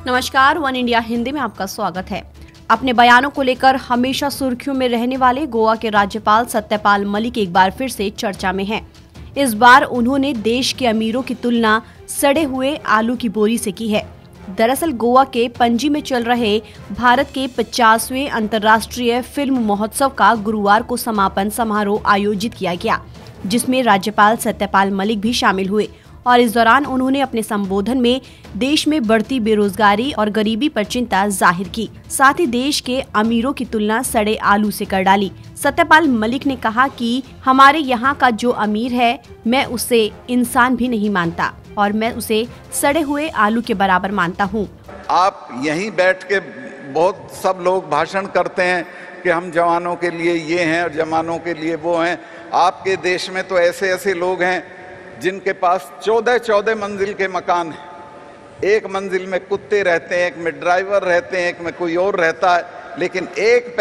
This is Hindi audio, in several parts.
नमस्कार, वन इंडिया हिंदी में आपका स्वागत है। अपने बयानों को लेकर हमेशा सुर्खियों में रहने वाले गोवा के राज्यपाल सत्यपाल मलिक एक बार फिर से चर्चा में हैं। इस बार उन्होंने देश के अमीरों की तुलना सड़े हुए आलू की बोरी से की है। दरअसल गोवा के पणजी में चल रहे भारत के 50वें अंतर्राष्ट्रीय फिल्म महोत्सव का गुरुवार को समापन समारोह आयोजित किया गया, जिसमें राज्यपाल सत्यपाल मलिक भी शामिल हुए और इस दौरान उन्होंने अपने संबोधन में देश में बढ़ती बेरोजगारी और गरीबी पर चिंता जाहिर की। साथ ही देश के अमीरों की तुलना सड़े आलू से कर डाली। सत्यपाल मलिक ने कहा कि हमारे यहाँ का जो अमीर है, मैं उसे इंसान भी नहीं मानता और मैं उसे सड़े हुए आलू के बराबर मानता हूँ। आप यहीं बैठ के बहुत सब लोग भाषण करते हैं कि हम जवानों के लिए ये हैं और जवानों के लिए वो हैं। आपके देश में तो ऐसे ऐसे लोग हैं जिनके पास 14 मंजिल के मकान हैं। एक मंजिल में कुत्ते रहते हैं, एक में ड्राइवर रहते हैं, एक में कोई और रहता है, लेकिन एक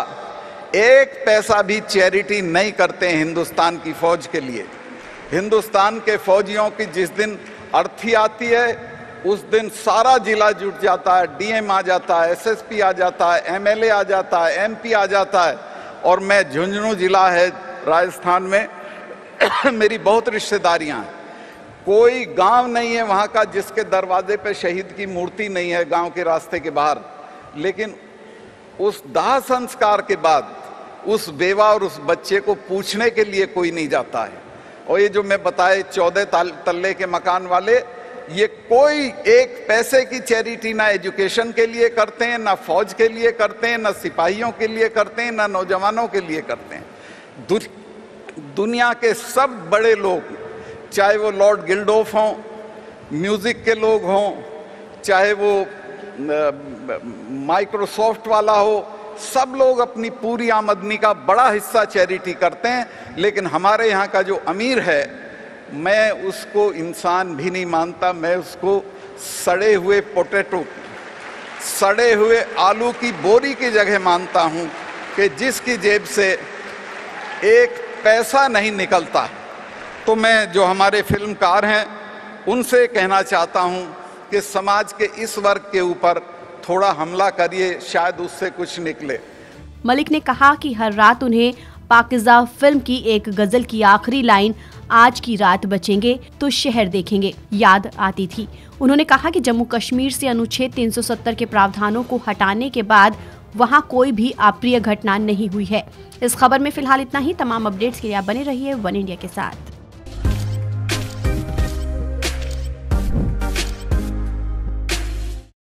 पैसा भी चैरिटी नहीं करते हैं हिंदुस्तान की फौज के लिए। हिंदुस्तान के फौजियों की जिस दिन अर्थी आती है, उस दिन सारा जिला जुट जाता है, डीएम आ जाता है, एसएसपी आ जाता है, एमएलए आ जाता है, एमपी आ जाता है। और मैं झुंझुनू जिला है राजस्थान में, मेरी बहुत रिश्तेदारियां हैं। कोई गांव नहीं है वहां का जिसके दरवाजे पे शहीद की मूर्ति नहीं है, गांव के रास्ते के बाहर। लेकिन उस दाह संस्कार के बाद उस बेवा और उस बच्चे को पूछने के लिए कोई नहीं जाता है। और ये जो मैं बताए 14 तल्ले के मकान वाले, ये कोई एक पैसे की चैरिटी ना एजुकेशन के लिए करते हैं, ना फौज के लिए करते हैं, ना सिपाहियों के लिए करते हैं, ना नौजवानों के लिए करते हैं। दुनिया के सब बड़े लोग, चाहे वो लॉर्ड गिल्डोफ हों, म्यूजिक के लोग हों, चाहे वो माइक्रोसॉफ्ट वाला हो, सब लोग अपनी पूरी आमदनी का बड़ा हिस्सा चैरिटी करते हैं। लेकिन हमारे यहाँ का जो अमीर है, मैं उसको इंसान भी नहीं मानता। मैं उसको सड़े हुए पोटैटो, सड़े हुए आलू की बोरी की जगह मानता हूँ कि जिसकी जेब से एक पैसा नहीं निकलता। तो मैं जो हमारे फिल्मकार हैं उनसे कहना चाहता हूं कि समाज के इस वर्ग के ऊपर थोड़ा हमला करिए, शायद उससे कुछ निकले। मलिक ने कहा कि हर रात उन्हें पाकिज़ा फिल्म की एक गजल की आखिरी लाइन आज की रात बचेंगे तो शहर देखेंगे याद आती थी। उन्होंने कहा कि जम्मू कश्मीर से अनुच्छेद 370 के प्रावधानों को हटाने के बाद वहां कोई भी अप्रिय घटना नहीं हुई है। इस खबर में फिलहाल इतना ही। तमाम अपडेट्स के लिए आप बने रहिए वन इंडिया के साथ।